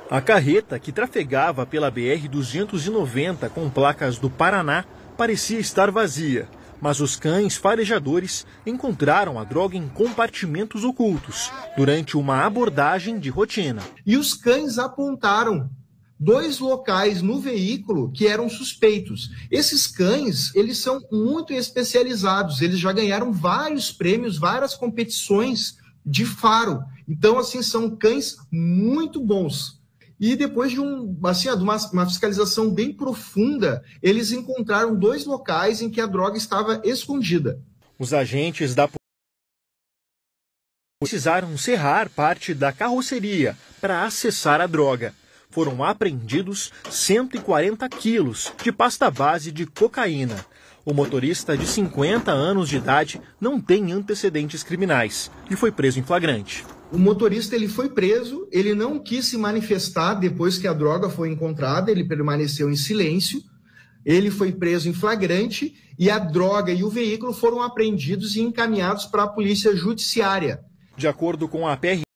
A carreta, que trafegava pela BR-290 com placas do Paraná, parecia estar vazia, mas os cães farejadores encontraram a droga em compartimentos ocultos durante uma abordagem de rotina. E os cães apontaram 2 locais no veículo que eram suspeitos. Esses cães, eles são muito especializados, eles já ganharam vários prêmios, várias competições de faro. Então, assim, são cães muito bons. E depois de uma fiscalização bem profunda, eles encontraram 2 locais em que a droga estava escondida. Os agentes da polícia precisaram serrar parte da carroceria para acessar a droga. Foram apreendidos 140 quilos de pasta base de cocaína. O motorista, de 50 anos de idade, não tem antecedentes criminais e foi preso em flagrante. O motorista ele foi preso, ele não quis se manifestar depois que a droga foi encontrada, ele permaneceu em silêncio, ele foi preso em flagrante e a droga e o veículo foram apreendidos e encaminhados para a polícia judiciária. De acordo com a PR,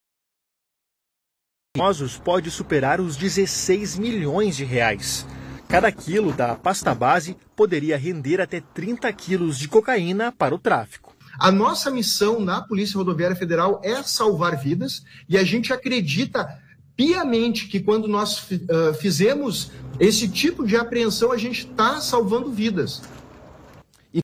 pode superar os 16 milhões de reais. Cada quilo da pasta base poderia render até 30 quilos de cocaína para o tráfico. A nossa missão na Polícia Rodoviária Federal é salvar vidas e a gente acredita piamente que quando nós fizemos esse tipo de apreensão, a gente está salvando vidas.